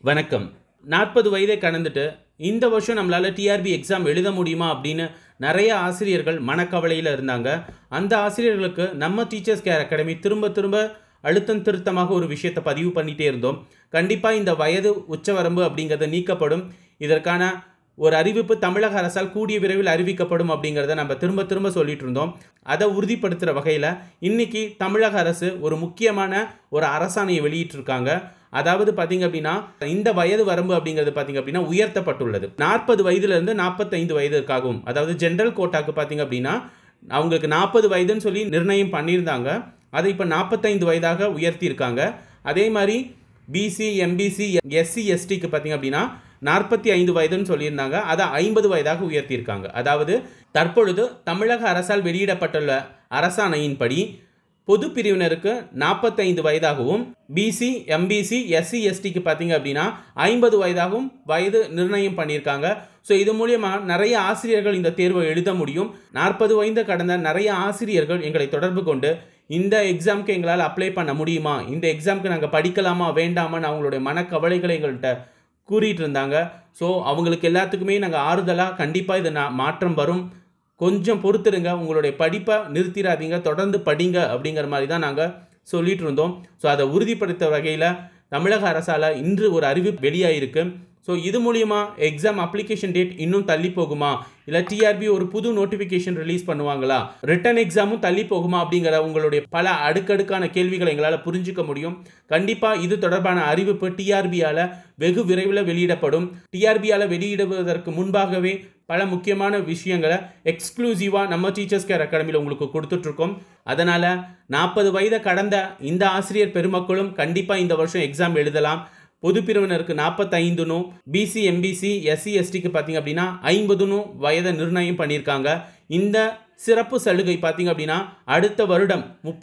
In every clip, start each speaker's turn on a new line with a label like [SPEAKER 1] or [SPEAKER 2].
[SPEAKER 1] வணக்கம். 40 வயதை கடந்துட்டு இந்த வருஷம் நம்மளால டிஆர்பி எக்ஸாம் எழுத முடியுமா அப்படின்னு நிறைய ஆசிரியர்கள் மனக்கவலையில் இருந்தாங்க. அந்த ஆசிரியர்களுக்கு நம்ம டீச்சர்ஸ் கேர் அகாடமி திரும்ப அழுத்தம் திருத்தமாக ஒரு விஷயத்தை பதிவு பண்ணிகிட்டே இருந்தோம். கண்டிப்பாக இந்த வயது உச்சவரம்பு அப்படிங்கிறது நீக்கப்படும். இதற்கான ஒரு அறிவிப்பு தமிழக அரசால் கூடிய விரைவில் அறிவிக்கப்படும் அப்படிங்கிறத நம்ம திரும்ப சொல்லிட்டு இருந்தோம். அதை உறுதிப்படுத்துகிற வகையில் இன்னைக்கு தமிழக அரசு ஒரு முக்கியமான ஒரு அரசாணையை வெளியிட்டிருக்காங்க. அதாவது பார்த்திங்க அப்படின்னா இந்த வயது வரம்பு அப்படிங்கிறது பார்த்திங்க அப்படின்னா உயர்த்தப்பட்டுள்ளது. 40 வயதுலேருந்து 45 வயதுக்காகவும், அதாவது ஜென்ரல் கோட்டாக்கு பார்த்திங்க அப்படின்னா அவங்களுக்கு 40 வயதுன்னு சொல்லி நிர்ணயம் பண்ணியிருந்தாங்க. அதை இப்போ 45 வயதாக உயர்த்தியிருக்காங்க. அதே மாதிரி பிசி, எம்பிசி, எஸ்சி, எஸ்டிக்கு பார்த்திங்க அப்படின்னா 45 வயதுன்னு சொல்லியிருந்தாங்க. அதை 50 வயதாக உயர்த்தியிருக்காங்க. அதாவது தற்பொழுது தமிழக அரசால் வெளியிடப்பட்டுள்ள அரசாணையின்படி பொது பிரிவினருக்கு 45 வயதாகவும், பிசி, எம்பிசி, எஸ்சி, எஸ்டிக்கு பார்த்தீங்க அப்படின்னா 50 வயதாகவும் வயது நிர்ணயம் பண்ணியிருக்காங்க. ஸோ இது மூலியமாக நிறைய ஆசிரியர்கள் இந்த தேர்வை எழுத முடியும். 40 வயது கடந்த நிறைய ஆசிரியர்கள் எங்களை தொடர்பு கொண்டு இந்த எக்ஸாமுக்கு எங்களால் அப்ளை பண்ண முடியுமா, இந்த எக்ஸாமுக்கு நாங்கள் படிக்கலாமா வேண்டாமான்னு அவங்களுடைய மனக்கவலைகளை எங்கள்கிட்ட கூறிட்டு இருந்தாங்க. ஸோ அவங்களுக்கு எல்லாத்துக்குமே நாங்கள் ஆறுதலாக கண்டிப்பாக இது மாற்றம் வரும், கொஞ்சம் பொறுத்துருங்க, உங்களுடைய படிப்பை நிறுத்திடாதீங்க, தொடர்ந்து படிங்க அப்படிங்கிற மாதிரி தான் நாங்கள் சொல்லிட்டு இருந்தோம். ஸோ அதை உறுதிப்படுத்த வகையில் தமிழக அரசால் இன்று ஒரு அறிவிப்பு வெளியாகிருக்கு. ஸோ இது மூலிமா எக்ஸாம் அப்ளிகேஷன் டேட் இன்னும் தள்ளி போகுமா, இல்லை டிஆர்பி ஒரு புது நோட்டிஃபிகேஷன் ரிலீஸ் பண்ணுவாங்களா, ரிட்டன் எக்ஸாமும் தள்ளி போகுமா அப்படிங்கிற உங்களுடைய பல அடுக்கடுக்கான கேள்விகளை எங்களால் புரிஞ்சிக்க முடியும். கண்டிப்பாக இது தொடர்பான அறிவிப்பு டிஆர்பியால் வெகு விரைவில் வெளியிடப்படும். டிஆர்பியால் வெளியிடுவதற்கு முன்பாகவே பல முக்கியமான விஷயங்களை எக்ஸ்க்ளூசிவாக நம்ம டீச்சர்ஸ் கேர் அகாடமியில் உங்களுக்கு கொடுத்துட்ருக்கோம். அதனால் 40 வயதை கடந்த இந்த ஆசிரியர் பெருமக்களும் கண்டிப்பாக இந்த வருஷம் எக்ஸாம் எழுதலாம். பொது பிரிவினருக்கு 45னும், பிசி, எம்பிசி, எஸ்சி, எஸ்டிக்கு பார்த்தீங்க அப்படின்னா 50னும் வயதை நிர்ணயம் பண்ணியிருக்காங்க. இந்த சிறப்பு சலுகை பார்த்தீங்க அப்படின்னா அடுத்த வருடம்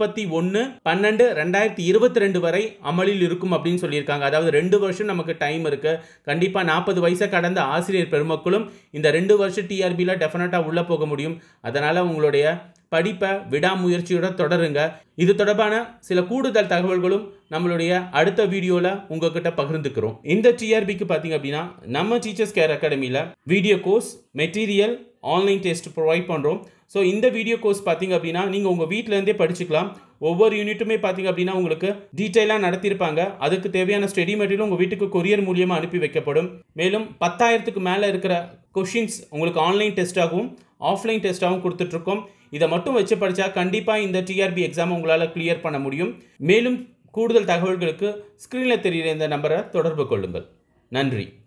[SPEAKER 1] 31/12/2022 வரை அமலில் இருக்கும் அப்படின்னு சொல்லியிருக்காங்க. அதாவது 2 வருஷம் நமக்கு டைம் இருக்குது. கண்டிப்பாக 40 வயசை கடந்த ஆசிரியர் பெருமக்களும் இந்த 2 வருஷம் டிஆர்பியில் டெஃபினட்டாக உள்ளே போக முடியும். அதனால் உங்களுடைய படிப்பை விடாமுயற்சியோட தொடருங்க. இது தொடர்பான சில கூடுதல் தகவல்களும் நம்மளுடைய அடுத்த வீடியோவில் உங்ககிட்ட பகிர்ந்துக்கிறோம். இந்த டிஆர்பிக்கு பார்த்தீங்க அப்படின்னா நம்ம டீச்சர்ஸ் கேர் அகாடமியில் video course, material, online test provide பண்ணுறோம். ஸோ இந்த வீடியோ கோர்ஸ் பார்த்தீங்க அப்படின்னா நீங்கள் உங்கள் வீட்டிலேருந்தே படிச்சுக்கலாம். ஒவ்வொரு யூனிட்டுமே பார்த்தீங்க அப்படின்னா உங்களுக்கு டீட்டெயிலாக நடத்தியிருப்பாங்க. அதுக்கு தேவையான ஸ்டடி மெட்டீரியல் உங்கள் வீட்டுக்கு கொரியர் மூலியமாக அனுப்பி வைக்கப்படும். மேலும் 10,000க்கு மேலே இருக்கிற கொஷின்ஸ் உங்களுக்கு ஆன்லைன் டெஸ்ட்டாகவும் ஆஃப்லைன் டெஸ்ட்டாகவும் கொடுத்துட்ருக்கோம். இதை மட்டும் வச்சு படித்தா கண்டிப்பாக இந்த டிஆர்பி எக்ஸாம் உங்களால் கிளியர் பண்ண முடியும். மேலும் கூடுதல் தகவல்களுக்கு ஸ்க்ரீனில் தெரிகிற இந்த நம்பரை தொடர்பு கொள்ளுங்கள். நன்றி.